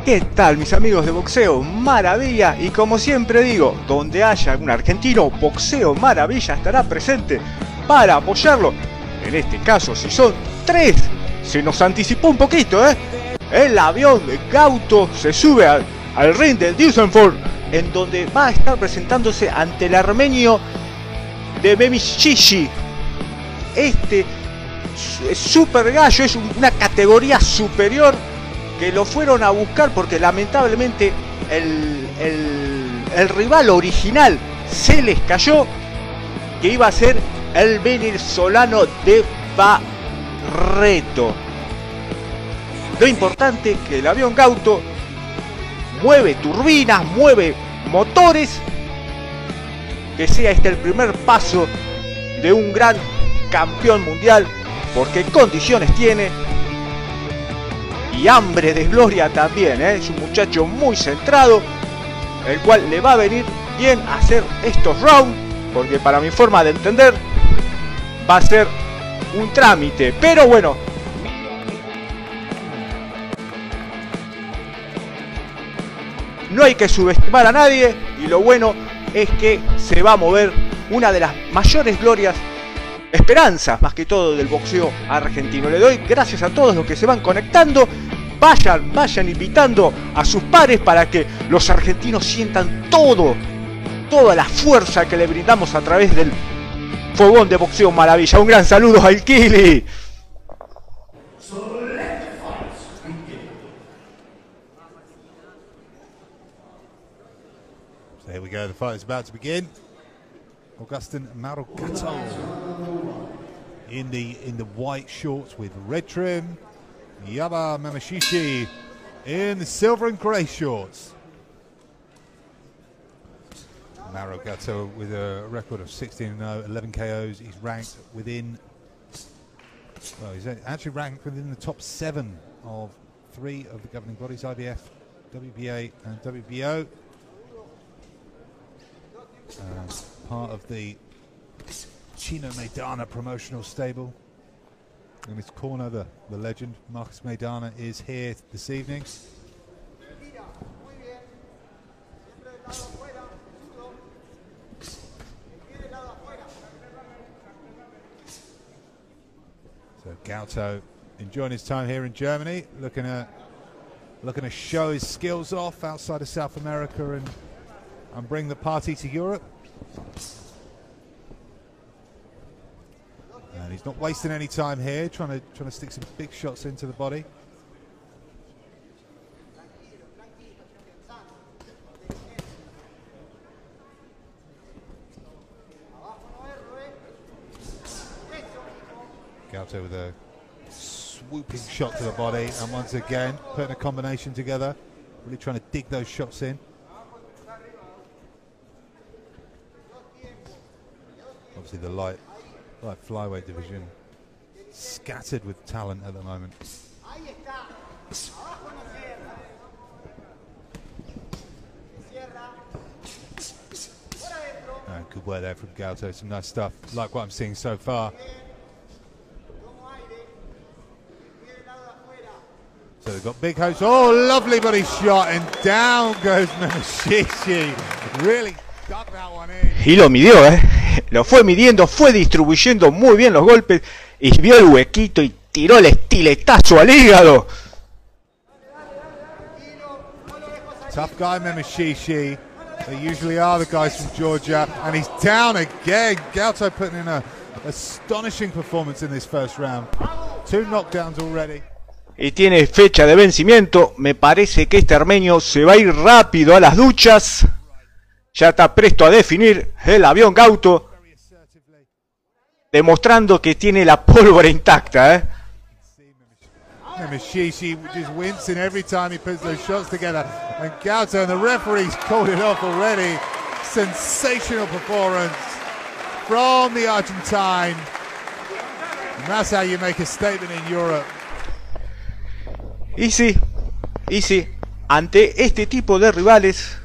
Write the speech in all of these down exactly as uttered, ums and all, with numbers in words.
¿Qué tal, mis amigos de Boxeo Maravilla? Y como siempre digo, donde haya un argentino, Boxeo Maravilla estará presente para apoyarlo. En este caso, si son tres, se nos anticipó un poquito, ¿eh? El avión de Gauto se sube al, al ring de Düsseldorf, en donde va a estar presentándose ante el armenio de Memishishi. Este super gallo es una categoría superior que lo fueron a buscar porque lamentablemente el, el, el rival original se les cayó, que iba a ser el venezolano de Barreto. Lo importante es que el avión Gauto mueve turbinas, mueve motores, que sea este el primer paso de un gran campeón mundial, porque condiciones tiene y hambre de gloria también, ¿eh? Es un muchacho muy centrado, el cual le va a venir bien hacer estos rounds, porque para mi forma de entender va a ser un trámite, pero bueno, no hay que subestimar a nadie, y lo bueno es que se va a mover una de las mayores glorias, esperanzas más que todo del boxeo argentino. Le doy gracias a todos los que se van conectando. Vayan, vayan invitando a sus pares para que los argentinos sientan todo, toda la fuerza que le brindamos a través del fogón de Boxeo Maravilla. Un gran saludo al Kili. So here we go, the fight is about to begin. Augustin Marugato in the in the white shorts with red trim. Yaba Memishishi in the silver and grey shorts. Marugato with a record of sixteen and oh, eleven K Os. He's ranked within, well, he's actually ranked within the top seven of three of the governing bodies, I B F, W B A and W B O. Uh, part of the Chino Maidana promotional stable. In his corner, the, the legend Marcus Maidana is here this evening. So Gauto enjoying his time here in Germany, looking at looking to show his skills off outside of South America and and bring the party to Europe. And he's not wasting any time here, trying to trying to stick some big shots into the body. Gauto with a swooping shot to the body, and once again putting a combination together, really trying to dig those shots in. Obviously the light, light flyweight division scattered with talent at the moment. Uh, good work there from Gauto, some nice stuff, like what I'm seeing so far. So they've got big hopes. Oh, lovely body shot, and down goes Memishishi. Really dug that one in. Y lo midió, eh. Lo fue midiendo, fue distribuyendo muy bien los golpes y vio el huequito y tiró el estiletazo al hígado. Tough guy Memishishi. They usually are the guys from Georgia, and he's down again. Gauto putting in a astonishing performance in this first round. Two knockdowns already. Y tiene fecha de vencimiento. Me parece que este armenio se va a ir rápido a las duchas. Ya está presto a definir el avión Gauto, demostrando que tiene la pólvora intacta, ¿eh? Memishishi just wincing every time he puts those shots together, and Gauto, and the referee's called it off already. Sensational performance from the Argentine, and that's how you make a statement in Europe. Y sí, y sí, ante este tipo de rivales,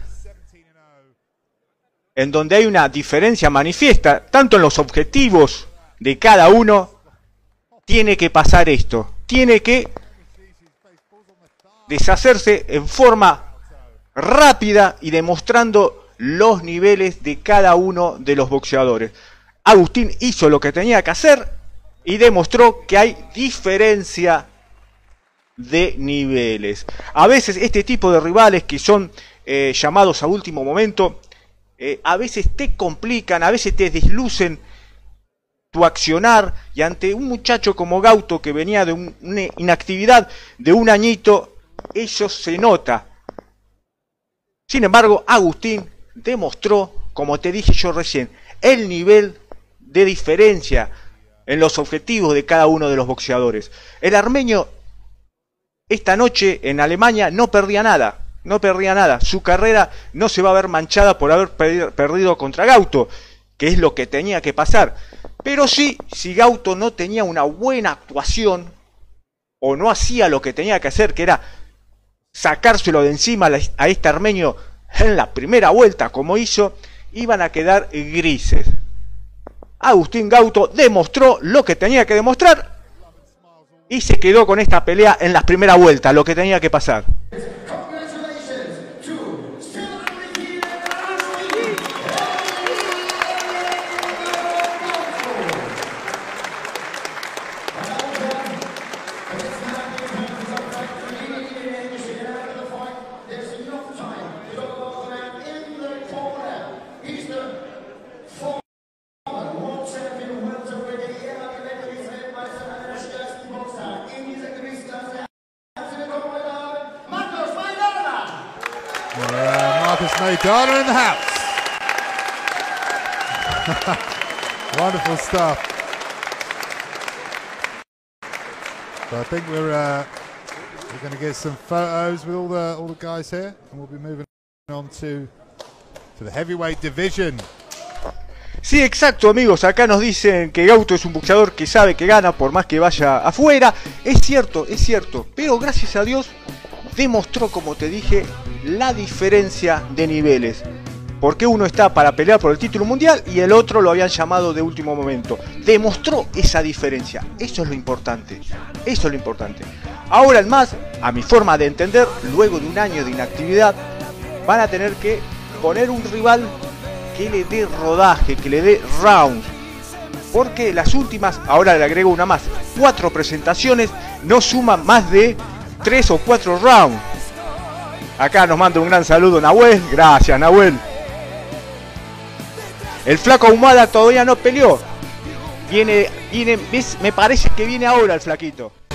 en donde hay una diferencia manifiesta, tanto en los objetivos de cada uno, tiene que pasar esto. Tiene que deshacerse en forma rápida y demostrando los niveles de cada uno de los boxeadores. Agustín hizo lo que tenía que hacer y demostró que hay diferencia de niveles. A veces este tipo de rivales que son eh, llamados a último momento, eh, a veces te complican, a veces te deslucen tu accionar, y ante un muchacho como Gauto que venía de un, una inactividad de un añito, eso se nota. Sin embargo, Agustín demostró, como te dije yo recién, el nivel de diferencia en los objetivos de cada uno de los boxeadores. El armenio esta noche en Alemania no perdía nada, no perdía nada. Su carrera no se va a ver manchada por haber perdido contra Gauto, que es lo que tenía que pasar. Pero sí, si Gauto no tenía una buena actuación, o no hacía lo que tenía que hacer, que era sacárselo de encima a este armenio en la primera vuelta, como hizo, iban a quedar grises. Agustín Gauto demostró lo que tenía que demostrar y se quedó con esta pelea en la primera vuelta, lo que tenía que pasar. Maidana in the house. Wonderful stuff. So I think we're uh, we're going to get some photos with all the all the guys here, and we'll be moving on to to the heavyweight division. Sí, exacto, amigos. Acá nos dicen que Gauto es un boxeador que sabe que gana por más que vaya afuera. Es cierto, es cierto. Pero gracias a Dios demostró, como te dije, la diferencia de niveles. Porque uno está para pelear por el título mundial y el otro lo habían llamado de último momento. Demostró esa diferencia. Eso es lo importante. Eso es lo importante. Ahora, en más, a mi forma de entender, luego de un año de inactividad, van a tener que poner un rival que le dé rodaje, que le dé rounds. Porque las últimas, ahora le agrego una más, cuatro presentaciones no suman más de tres o cuatro rounds. Acá nos manda un gran saludo Nahuel. Gracias, Nahuel. El flaco Ahumada todavía no peleó. Viene, viene, me parece que viene ahora el flaquito.